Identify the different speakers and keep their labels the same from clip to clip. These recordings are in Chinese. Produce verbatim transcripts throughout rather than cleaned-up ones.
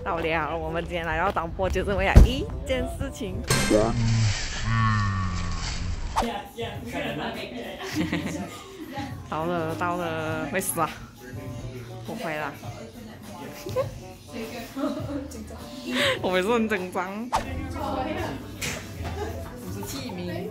Speaker 1: 到了，我们今天来到岛坡就是为了一件事情。到了，到了，会死啊！不会啦。我也是很紧张。五十七名。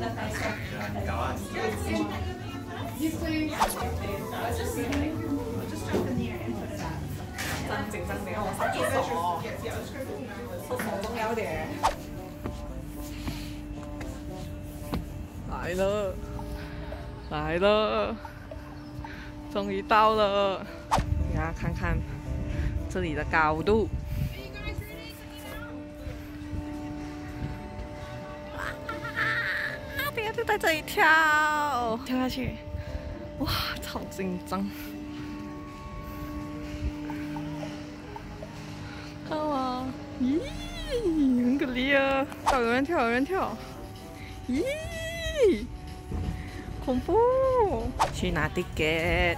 Speaker 1: 真紧张点，我上厕所，厕所重要点。来了，来了，终于到了。给大家看看这里的高度。啊！等下就在这里跳，跳下去，哇，超紧张。 看啊！咦，很可怜啊！有人跳，有人跳！咦，恐怖！去拿 ticket。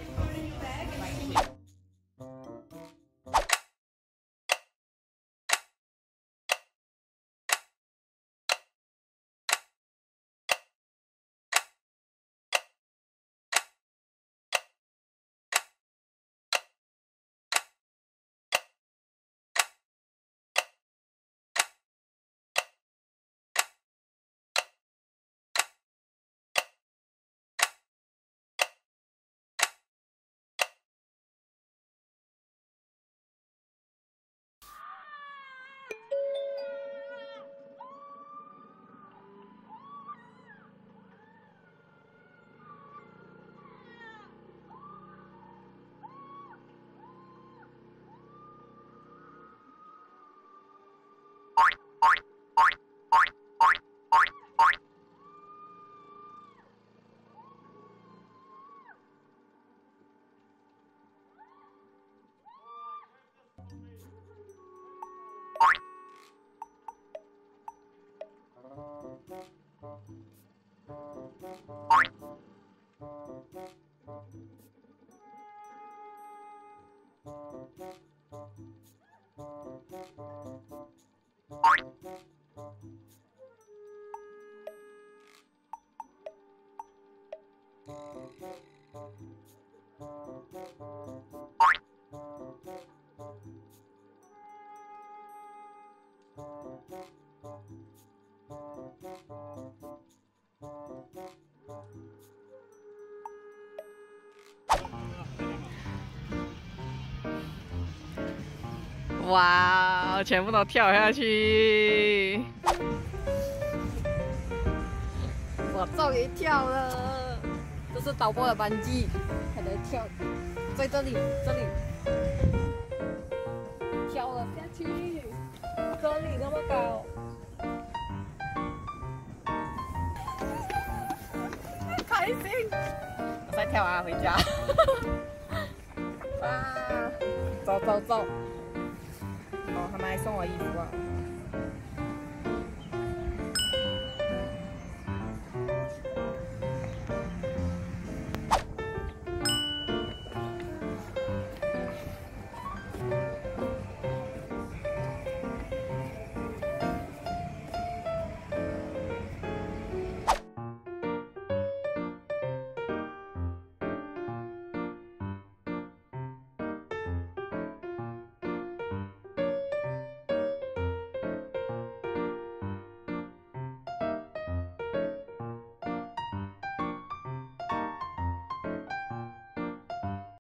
Speaker 1: 哇！全部都跳下去，我终于跳了。这是导播的班机，还在跳，在这里，这里跳了下去，这里那么高，开心！我再跳啊，回家。啊，走走走。哦，他们还送我衣服啊。